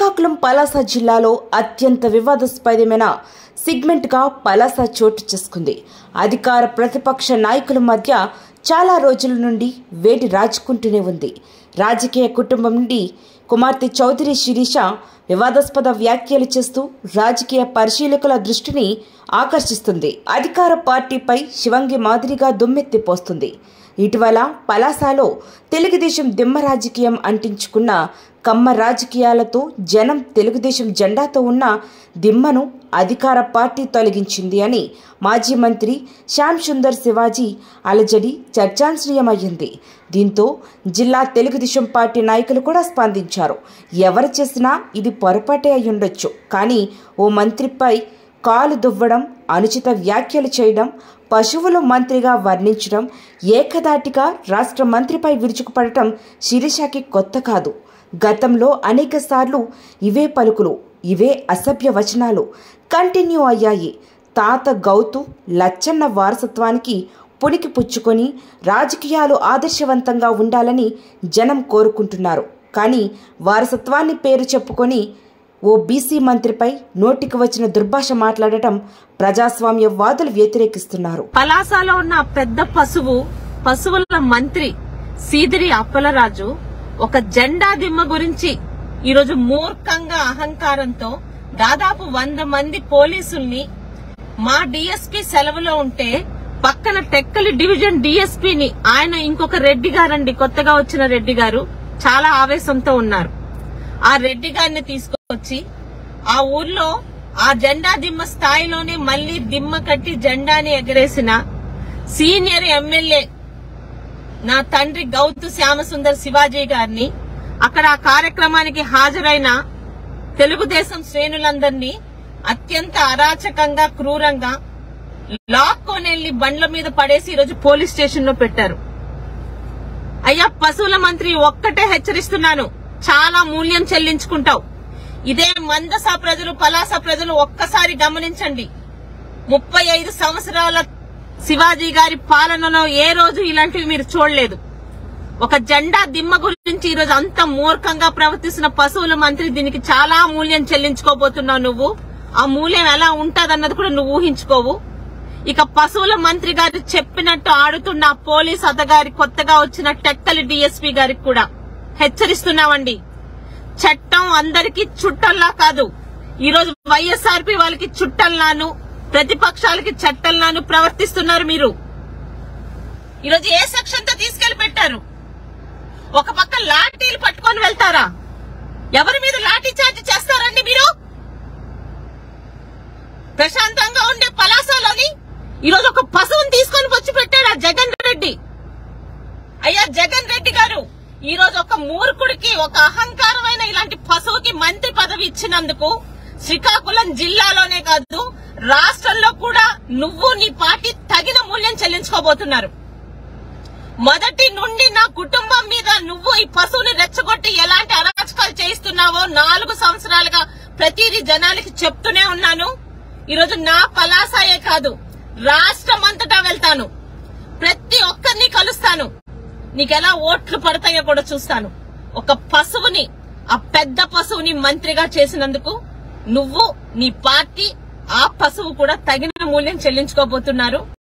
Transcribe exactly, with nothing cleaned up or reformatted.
శ్రీకాకుళం పలాస జిల్లాలో అత్యంత వివాదాస్పదమైన సెగ్మెంట్ గా పలాస చోటు చేసుకుంది. అధికార ప్రతిపక్ష నాయకుల మధ్య చాలా రోజుల నుండి వేడి రాజుకుంటూనే ఉంది. రాజకీయ కుటుంబం నుండి కుమార్తె చౌదరి శిరీష వివాదాస్పద వ్యాఖ్యలు చేస్తూ రాజకీయ పరిశీలకుల దృష్టిని ఆకర్షిస్తుంది. అధికార పార్టీపై శివంగి మాదిరిగా దుమ్మెత్తిపోస్తుంది. ఇటీవల పలాసలో తెలుగుదేశం దిమ్మ రాజకీయం అంటించుకున్న కమ్మ రాజకీయాలతో జనం తెలుగుదేశం జెండాతో ఉన్న దిమ్మను అధికార పార్టీ తొలగించింది అని మాజీ మంత్రి శ్యామ్ సుందర్ శివాజీ అలజడి చర్చాంశనీయమైంది. దీంతో జిల్లా తెలుగుదేశం పార్టీ నాయకులు కూడా స్పందించారు. ఎవరు చేసినా ఇది పొరపాటే అయ్యుండొచ్చు, కానీ ఓ మంత్రిపై కాలు దువ్వడం, అనుచిత వ్యాఖ్యలు చేయడం, పశువుల మంత్రిగా వర్ణించడం, ఏకధాటిగా రాష్ట్ర మంత్రిపై విరుచుకుపడటం శిరీషకి కొత్త కాదు. గతంలో అనేక సార్లు ఇవే పలుకులు, ఇవే అసభ్య వచనాలు కంటిన్యూ అయ్యాయి. తాత గౌతు లచ్చన్న వారసత్వానికి పుణికి పుచ్చుకొని రాజకీయాలు ఆదర్శవంతంగా ఉండాలని జనం కోరుకుంటున్నారు. కానీ వారసత్వాన్ని పేరు చెప్పుకొని ఓ బీసీ మంత్రిపై నోటికి వచ్చిన దుర్భాష మాట్లాడటం ప్రజాస్వామ్యవాదులు వ్యతిరేకిస్తున్నారు. పలాసలో ఉన్న పెద్ద పశువు పశువుల మంత్రి సీదిరి అప్పలరాజు ఒక జెండా దిమ్మ గురించి ఈరోజు మూర్ఖంగా అహంకారంతో దాదాపు వంద మంది పోలీసుల్ని మా డీఎస్పీ సెలవులో ఉంటే పక్కన టెక్కలి డివిజన్ డీఎస్పీని ఆయన ఇంకొక రెడ్డి గారండి, కొత్తగా వచ్చిన రెడ్డి గారు చాలా ఆవేశంతో ఉన్నారు. ఆ రెడ్డి గారిని తీసుకొచ్చి ఆ ఊర్లో ఆ జెండా దిమ్మ స్థాయిలోనే మళ్లీ దిమ్మ కట్టి జెండాని ఎగరేసిన సీనియర్ ఎమ్మెల్యే నా తండ్రి గౌతు శ్యామసుందర్ శివాజీ గారిని, అక్కడ ఆ కార్యక్రమానికి హాజరైన తెలుగుదేశం శ్రేణులందరినీ అత్యంత అరాచకంగా క్రూరంగా లాక్కొనెళ్లి బండ్ల మీద పడేసి ఈరోజు పోలీస్ స్టేషన్ లో పెట్టారు. అయ్యా పశువుల మంత్రి, ఒక్కటే హెచ్చరిస్తున్నాను, చాలా మూల్యం చెల్లించుకుంటావు. ఇదే మందస ప్రజలు పలాస ప్రజలు ఒక్కసారి గమనించండి. ముప్పై ఐదు సంవత్సరాల శివాజీ గారి పాలనలో ఏ రోజు ఇలాంటివి మీరు చూడలేదు. ఒక జెండా దిమ్మ గురించి ఈరోజు అంత మూర్ఖంగా ప్రవర్తిస్తున్న పశువుల మంత్రి, దీనికి చాలా మూల్యం చెల్లించుకోబోతున్నావు నువ్వు. ఆ మూల్యం ఎలా ఉంటదన్నది కూడా నువ్వు ఊహించుకోవు. ఇక పశువుల మంత్రి గారు చెప్పినట్టు ఆడుతున్న పోలీస్ అధికారి కొత్తగా వచ్చిన టెక్కలి డీఎస్పీ గారికి కూడా హెచ్చరిస్తున్నామండి. చట్టం అందరికీ చుట్టల్లా కాదు. ఈరోజు వైఎస్ఆర్పీ వాళ్ళకి చుట్టల్లాను, ప్రతిపక్షాలకి చట్టంలాను ప్రవర్తిస్తున్నారు మీరు. ఈరోజు ఏ సెక్షన్ తో తీసుకెళ్లి పెట్టారు? ఒక పక్క లాఠీలు పట్టుకొని వెళ్తారా? ఎవరి మీద లాఠీ చార్జ్ చేస్తారండి మీరు? ప్రశాంతంగా ఉండే పలాసలోని ఈరోజు ఒక పశువుని తీసుకొని వచ్చి పెట్టాడు ఆ జగన్ రెడ్డి. అయ్యా జగన్ రెడ్డి గారు, ఈ రోజు ఒక మూర్ఖుడికి, ఒక అహంకారమైన ఇలాంటి పశువుకి మంత్రి పదవి ఇచ్చినందుకు శ్రీకాకుళం జిల్లాలోనే కాదు రాష్ట్రంలో కూడా నువ్వు నీ పార్టీ తగిన మూల్యం చెల్లించుకోబోతున్నారు. మొదటి నుండి నా కుటుంబం మీద నువ్వు ఈ పశువుని రెచ్చగొట్టి ఎలాంటి అరాచకాలు చేయిస్తున్నావో నాలుగు సంవత్సరాలుగా ప్రతిదీ జనాలకి చెప్తూనే ఉన్నాను. ఈరోజు నా పలాసయే కాదు రాష్ట్రం అంతటా వెళ్తాను, ప్రతి ఒక్కరిని కలుస్తాను, నీకెలా ఓట్లు పడతాయో కూడా చూస్తాను. ఒక పశువుని, ఆ పెద్ద పశువుని మంత్రిగా చేసినందుకు నువ్వు, నీ పార్టీ, ఆ పశువు కూడా తగిన మూల్యం చెల్లించుకోబోతున్నారు.